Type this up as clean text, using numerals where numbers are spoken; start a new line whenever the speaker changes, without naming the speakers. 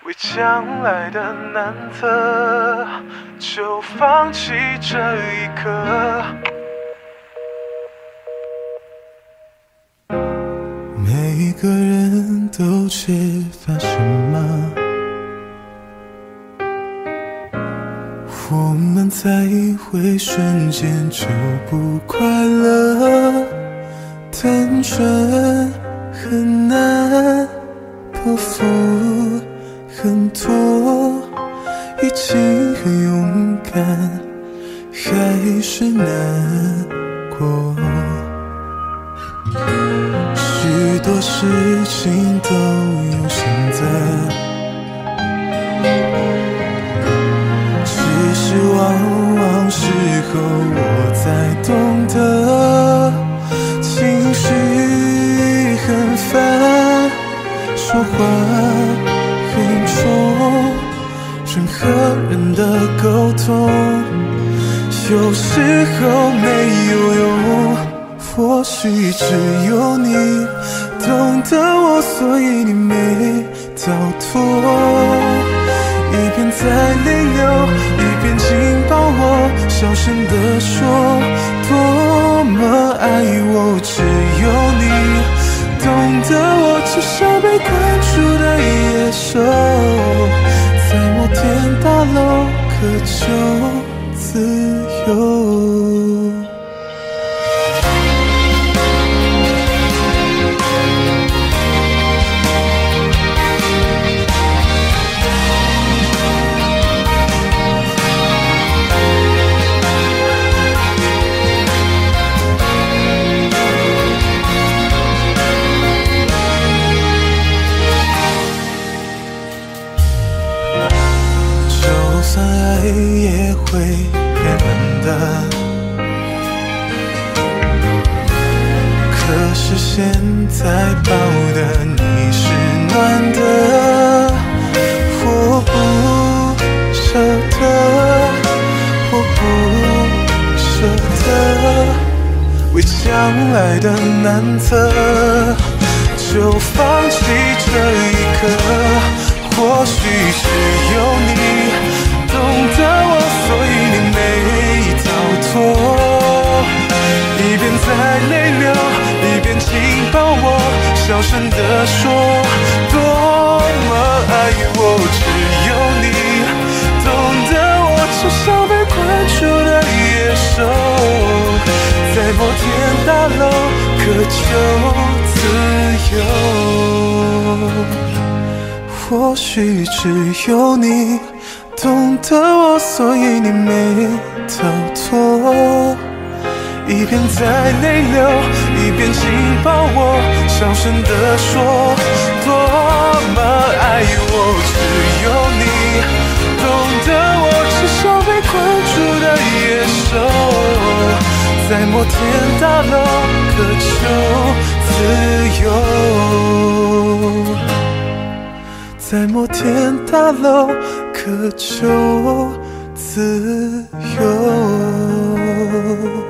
为将来的难测，就放弃这一刻。
每个人都缺乏什么？我们在一回瞬间就不快乐，单纯很难，破釜很多，已经很勇敢，还是难过。许多事情都有选择，只是往往事后我才懂得，情绪很烦，说话很重，任何人的沟通有时候没有用，或许只有你懂得我，所以你没逃脱。一边在泪流，一边紧抱我，小声地说多么爱我。只有你懂得我，只像被关注的野兽，在摩天大楼渴求自由。就算爱也会变冷的，可是现在抱的你是暖的。我不舍得，我不舍得，为将来的难测，就放弃这一刻。或许只有你懂得我，所以你没逃脱。一边在泪流，一边紧抱我，小声地说多么爱我。只有你懂得我，就像被关注的野兽，在摩天大楼渴求自由。或许只有你懂得我，所以你没逃脱。一边在泪流，一边紧抱我，小声地说多么爱我。只有你懂得我，只像被关注的野兽，在摩天大楼渴求自由，在摩天大楼渴求自由。